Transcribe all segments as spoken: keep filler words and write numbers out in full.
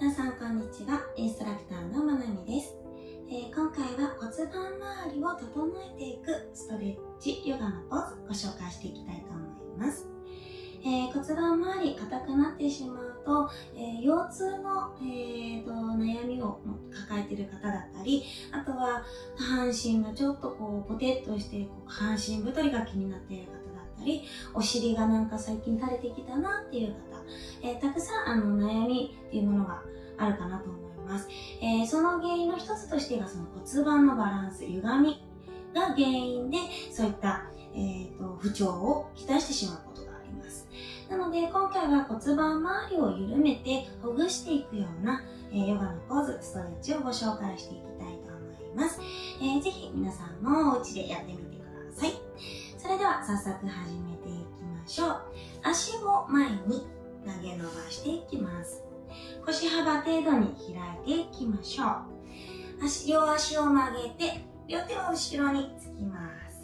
皆さんこんにちは。インストラクターのまなみです、えー、今回は骨盤周りを整えていくストレッチヨガのポーズご紹介していきたいと思います。えー、骨盤周り硬くなってしまうと、えー、腰痛の、えー、と悩みを抱えている方だったり、あとは下半身がちょっとこうポテッとしてこう下半身太りが気になっている方だったり、お尻がなんか最近垂れてきたなっていう方、えー、たくさんあの悩みっていうものがあるかなと思います。えー、その原因の一つとしてがその骨盤のバランス、歪みが原因でそういった、えー、と不調をきたしてしまうことがあります。なので今回は骨盤周りを緩めてほぐしていくような、えー、ヨガのポーズ、ストレッチをご紹介していきたいと思います。えー、ぜひ皆さんもお家でやってみてください。それでは早速始めていきましょう。足を前に投げ伸ばしていきます。腰幅程度に開いていきましょう。足、両足を曲げて、両手を後ろにつきます。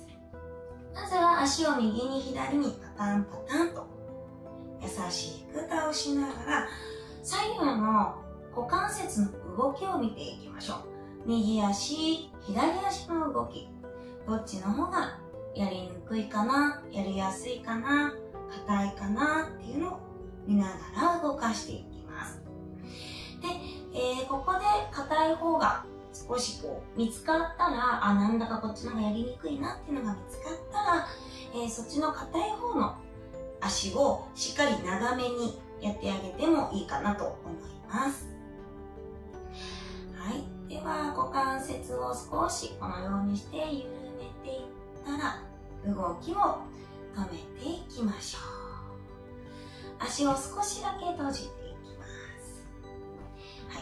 まずは足を右に左にパタンパタンと優しく倒しながら、左右の股関節の動きを見ていきましょう。右足、左足の動き、どっちの方がやりにくいかな、やりやすいかな、硬いかなっていうのを見ながら動かしていきます。で、えー、ここで硬い方が少しこう見つかったら、あ、なんだかこっちの方がやりにくいなっていうのが見つかったら、えー、そっちの硬い方の足をしっかり長めにやってあげてもいいかなと思います。はい。では、股関節を少しこのようにして緩めていったら、動きを止めていきましょう。足を少しだけ閉じていきます。はい。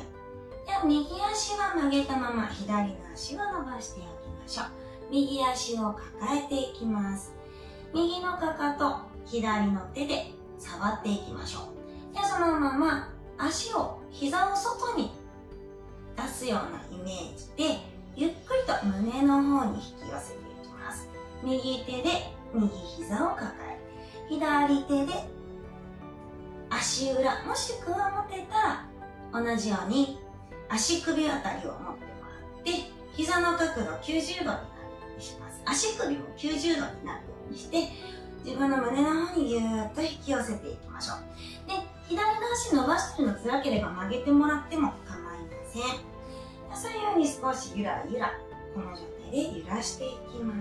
では、右足は曲げたまま、左の足は伸ばしておきましょう。右足を抱えていきます。右のかかと、左の手で触っていきましょう。では、そのまま足を、膝を外に出すようなイメージで、ゆっくりと胸の方に引き寄せていきます。右手で右膝を抱え、左手で足裏、もしくは持てたら同じように足首あたりを持ってもらって、膝の角度きゅうじゅうどになるようにします。足首もきゅうじゅうどになるようにして、自分の胸の方にぎゅーっと引き寄せていきましょう。で、左の足伸ばしてるの辛ければ曲げてもらっても構いません。そういうように少しゆらゆら、この状態で揺らしていきます。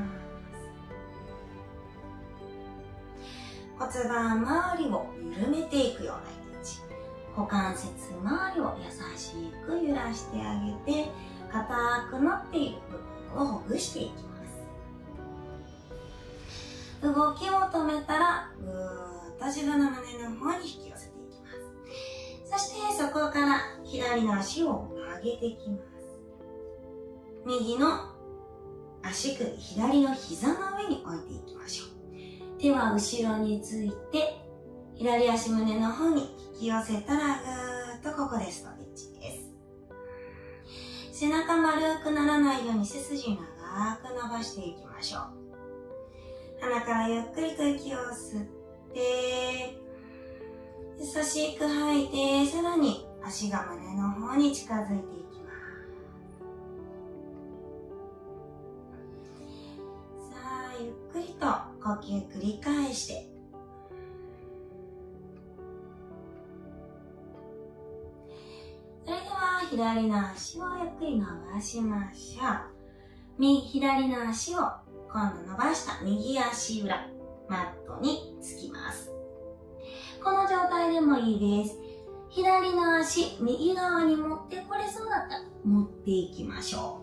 骨盤周りを緩めていくようなイメージ。股関節周りを優しく揺らしてあげて、硬くなっている部分をほぐしていきます。動きを止めたら、ぐーっと自分の胸の方に引き寄せていきます。そしてそこから左の足を曲げていきます。右の足首、左の膝の上に置いていきましょう。手は後ろについて、左足胸の方に引き寄せたら、ぐーっとここでストレッチです。背中丸くならないように背筋長く伸ばしていきましょう。鼻からゆっくりと息を吸って、優しく吐いて、さらに足が胸の方に近づいていきます。さあ、ゆっくりと呼吸繰り返して、それでは左の足をゆっくり伸ばしましょう。右、左の足を今度伸ばした右足裏、マットにつきます。この状態でもいいです。左の足、右側に持ってこれそうだったら持っていきましょ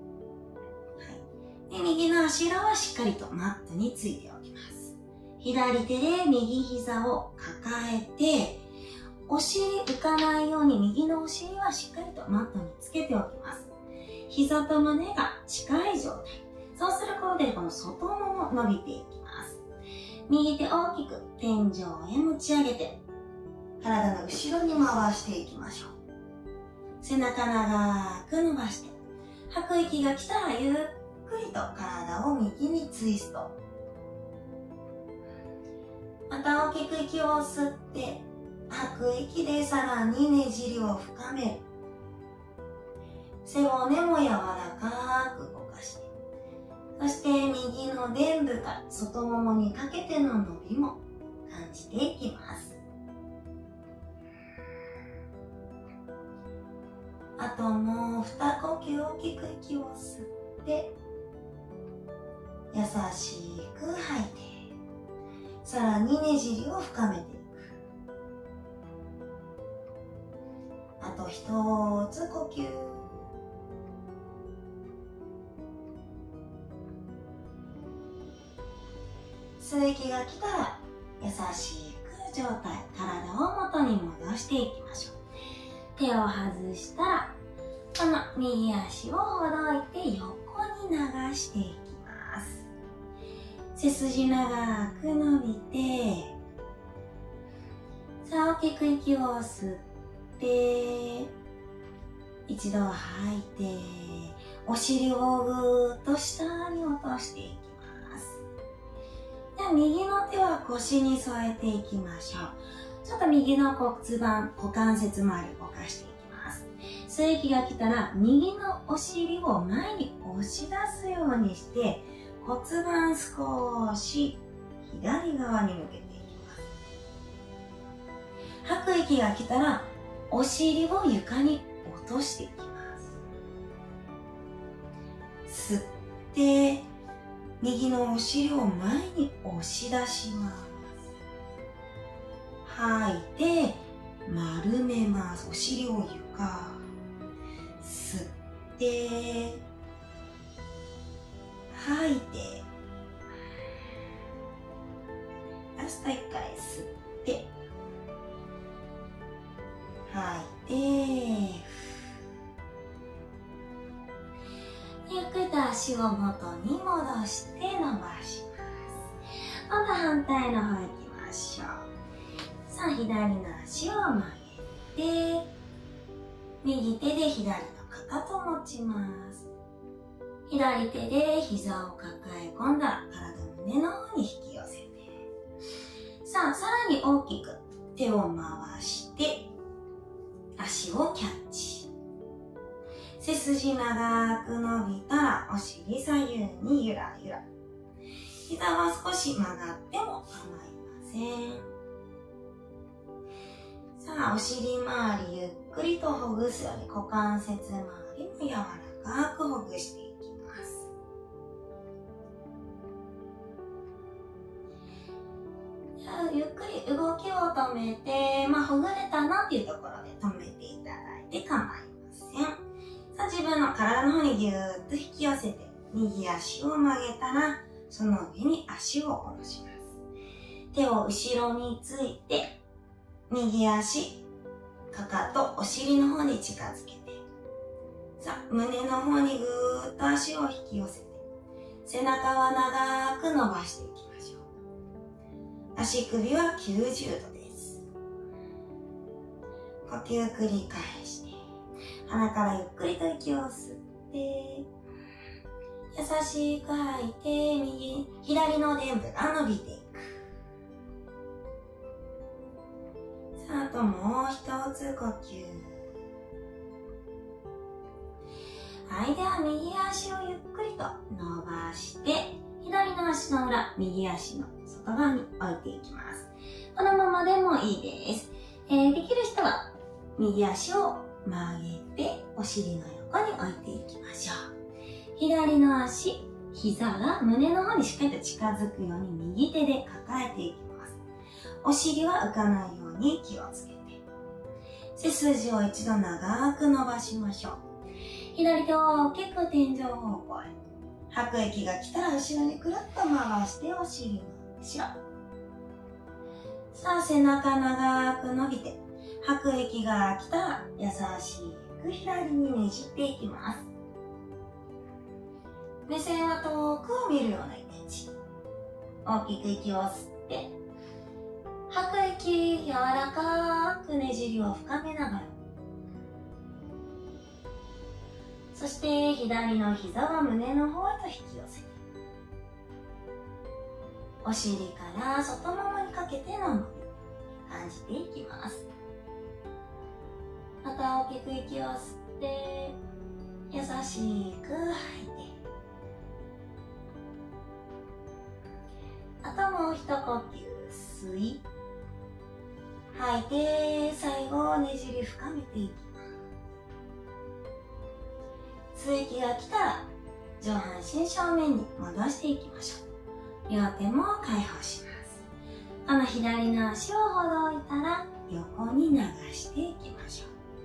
う。はい、で右の足裏はしっかりとマットについておきます。左手で右膝を抱えて、お尻浮かないように右のお尻はしっかりとマットにつけておきます。膝と胸が近い状態。そうすることでこの外もも伸びていきます。右手大きく天井へ持ち上げて、体の後ろに回していきましょう。背中長く伸ばして、吐く息が来たらゆっくりと体を右にツイスト。また大きく息を吸って、 吐く息でさらにねじりを深める。背骨も柔らかく動かして、そして右の臀部から外ももにかけての伸びも感じていきます。あともう二呼吸大きく息を吸って、優しく吐いて、さらにねじりを深めていく。あと一つ呼吸。吸う息が来たら優しく状態、体を元に戻していきましょう。手を外したらこの右足をほどいて横に流していきます。背筋長く伸びて、さあ大きく息を吸って一度吐いて、お尻をぐーっと下に落としていきます。では右の手は腰に添えていきましょう。ちょっと右の骨盤、股関節周り動かしていきます。吸う息が来たら右のお尻を前に押し出すようにして、骨盤少し左側に向けていきます。吐く息が来たらお尻を床に落としていきます。吸って右のお尻を前に押し出します。吐いて丸めます。お尻を床。吸って吐いて、ラストいっかい吸って吐いて、ゆっくりと足を元に戻して伸ばします。今度反対の方行きましょう。さあ左の足を曲げて、右手で左のかかとを持ちます。左手で膝を抱え込んだら体胸の方に引き寄せて、さあさらに大きく手を回して足をキャッチ。背筋長く伸びたらお尻左右にゆらゆら。膝は少し曲がっても構いません。さあお尻周りゆっくりとほぐすように股関節周りも柔らかくほぐしていきます。じゃあゆっくり動きを止めて、まあ、ほぐれたなっていうところで止めていただいて構いません。さあ自分の体の方にぎゅーっと引き寄せて、右足を曲げたらその上に足を下ろします。手を後ろについて、右足、かかと、お尻の方に近づけて、さあ胸の方にぐーっと足を引き寄せて、背中は長く伸ばしていきましょう。足首はきゅうじゅうどです。呼吸繰り返して、鼻からゆっくりと息を吸って、優しく吐いて、右、左の臀部が伸びていく。さあ、あともう一つ呼吸。はい、では右足をゆっくりと伸ばして、左の足の裏、右足の外側に置いていきます。このままでもいいです。えー、できる人は右足を曲げて、お尻の横に置いていきましょう。左の足、膝が胸の方にしっかりと近づくように右手で抱えていきます。お尻は浮かないように気をつけて。背筋を一度長く伸ばしましょう。左手を大きく天井方向へ。吐く息が来たら後ろにくるっと回してお尻の後ろ。さあ背中長く伸びて、吐く息が来たら優しく左にねじっていきます。目線は遠くを見るようなイメージ。大きく息を吸って、吐く息、柔らかくねじりを深めながら、そして左の膝は胸の方へと引き寄せて、お尻から外ももにかけての伸び。 感じていきます。また大きく息を吸って優しく吐いて、あともう一呼吸吸い吐いて、最後ねじり深めていきます。吸う息が来たら上半身正面に戻していきましょう。両手も解放します。この左の足をほどいたら横に流していきましょ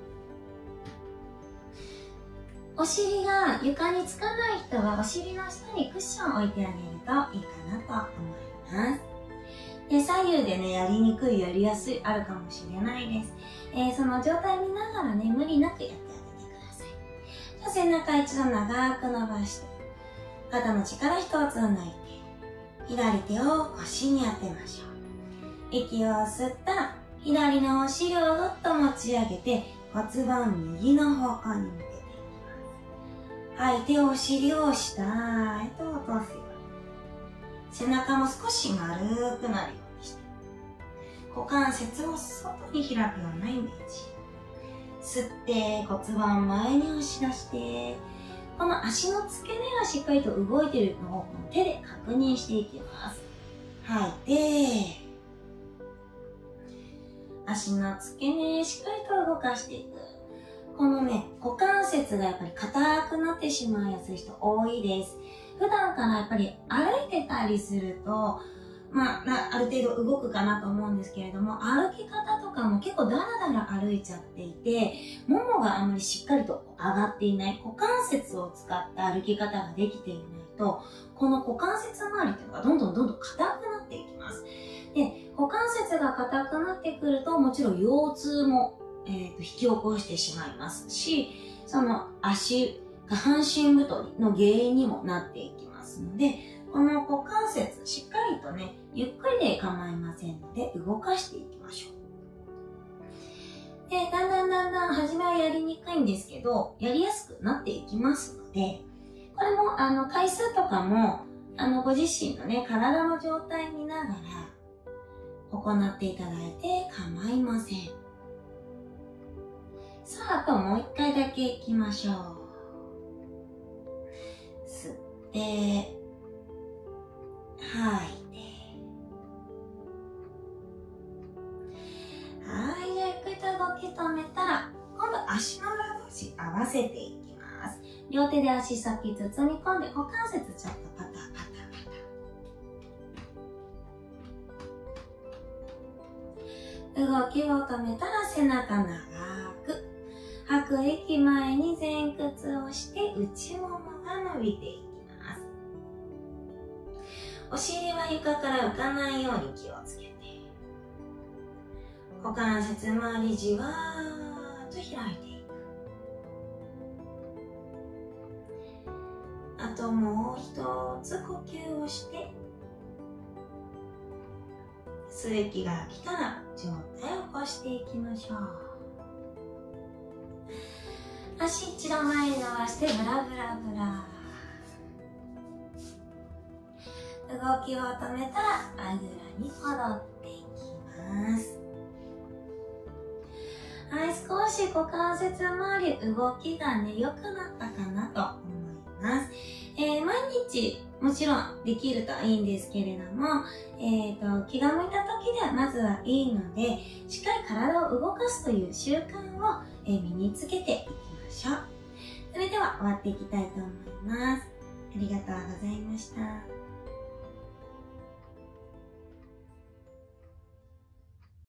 う。お尻が床につかない人はお尻の下にクッションを置いてあげるといいかなと思います。で、左右でね、やりにくい、やりやすい、あるかもしれないです。えー、その状態見ながらね、無理なくやってあげてください。じゃあ背中一度長く伸ばして、肩の力一つ抜いて、左手を腰に当てましょう。息を吸ったら、左のお尻をぐっと持ち上げて、骨盤右の方向に向けていきます。吐いてお尻を下へと落とすように。背中も少し丸くなるようにして、股関節を外に開くようなイメージ。吸って骨盤前に押し出して、この足の付け根がしっかりと動いているのを手で確認していきます。吐いて、足の付け根しっかりと動かしていく。このね、股関節がやっぱり硬くなってしまいやすい人多いです。普段からやっぱり歩いてたりすると、まあ、ある程度動くかなと思うんですけれども、歩き方とかも結構ダラダラ歩いちゃっていて、ももがあまりしっかりと上がっていない、股関節を使った歩き方ができていないと、この股関節周りっていうのがどんどんどんどん硬くなっていきます。で、股関節が硬くなってくると、もちろん腰痛も、えー、と引き起こしてしまいますし、その足、下半身太りの原因にもなっていきますので、この股関節、しっかりとね、ゆっくりで構いませんので、動かしていきましょう。で、だんだんだんだん、初めはやりにくいんですけど、やりやすくなっていきますので、これも、あの、回数とかも、あの、ご自身のね、体の状態見ながら、行っていただいて構いません。さあ、あともう一回だけいきましょう。吸って、吐いて。はい、じゃあゆっくりと動き止めたら、今度足の裏同士合わせていきます。両手で足先包み込んで、股関節ちょっとパタパタパタ。動きを止めたら背中長く。吐く息前に前屈をして内ももが伸びていきます。お尻は床から浮かないように気をつけて。股関節周りじわーっと開いていく。あともう一つ呼吸をして、吸う息が来たら上体を起こしていきましょう。足一度前に伸ばしてブラブラブラ。動きを止めたらあぐらに戻っていきます。はい、少し股関節周り動きがね良くなったかなと思います。えー、毎日もちろんできるといいんですけれども、えーと、気が向いた時ではまずはいいので、しっかり体を動かすという習慣を、えー、身につけていきましょう。それでは終わっていきたいと思います。ありがとうございました。